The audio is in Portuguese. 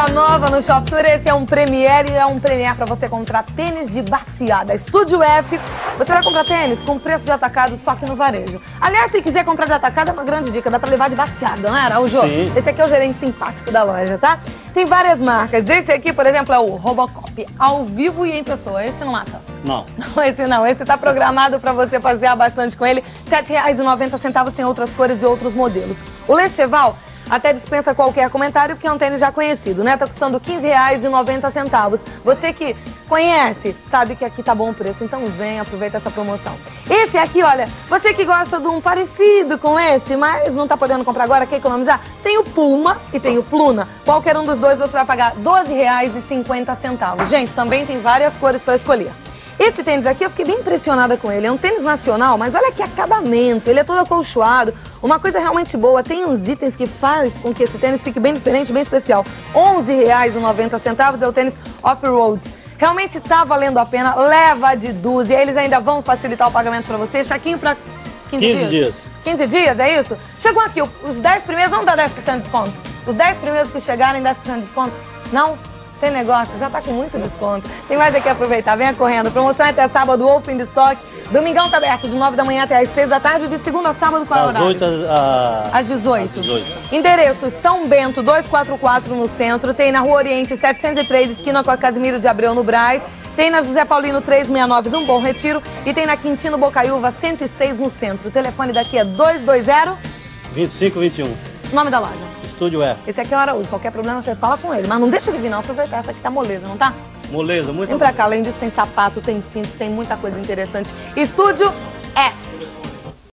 Loja nova no Shop Tour, esse é um Premiere e é um Premiere para você comprar tênis de baseada. Estúdio F, você vai comprar tênis com preço de atacado, só que no varejo. Aliás, se quiser comprar de atacado, é uma grande dica, dá para levar de baseada, não é, Araújo? Sim. Esse aqui é o gerente simpático da loja, tá? Tem várias marcas. Esse aqui, por exemplo, é o Robocop, ao vivo e em pessoa. Esse não mata? Não. Não, esse não. Esse tá programado para você passear bastante com ele. R$ 7,90 sem outras cores e outros modelos. O Lecheval até dispensa qualquer comentário, porque é um tênis já conhecido, né? Tá custando R$ 15,90. Você que conhece, sabe que aqui tá bom o preço, então vem, aproveita essa promoção. Esse aqui, olha, você que gosta de um parecido com esse, mas não tá podendo comprar agora, quer economizar? Tem o Puma e tem o Pluna. Qualquer um dos dois você vai pagar R$ 12,50. Gente, também tem várias cores para escolher. Esse tênis aqui eu fiquei bem impressionada com ele. É um tênis nacional, mas olha que acabamento. Ele é todo acolchoado. Uma coisa realmente boa. Tem uns itens que faz com que esse tênis fique bem diferente, bem especial. R$ 11,90 é o tênis Off-Roads. Realmente tá valendo a pena. Leva de dúzia. Eles ainda vão facilitar o pagamento para você. Chaquinho para 15 dias. 15 dias, é isso? Chegou aqui, os 10 primeiros vão dar 10% de desconto. Os 10 primeiros que chegarem, 10% de desconto? Não? Sem negócio, já tá com muito desconto. Tem mais aqui a aproveitar, venha correndo. Promoção é até sábado, open de estoque. Domingão tá aberto de 9 da manhã até as 6 da tarde, de segunda a sábado, qual é o horário? Das 8 às 18. Às 18. Endereço São Bento 244 no centro, tem na Rua Oriente 703, esquina com a Casimiro de Abreu no Brás, tem na José Paulino 369 no Bom Retiro e tem na Quintino Bocaiúva 106 no centro. O telefone daqui é 220 2521. Nome da loja? Estúdio F. Esse aqui é o Araújo, qualquer problema você fala com ele, mas não deixa de vir não, aproveitar, essa aqui tá moleza, não tá? Moleza, muito. Vem pra cá, além disso tem sapato, tem cinto, tem muita coisa interessante. Estúdio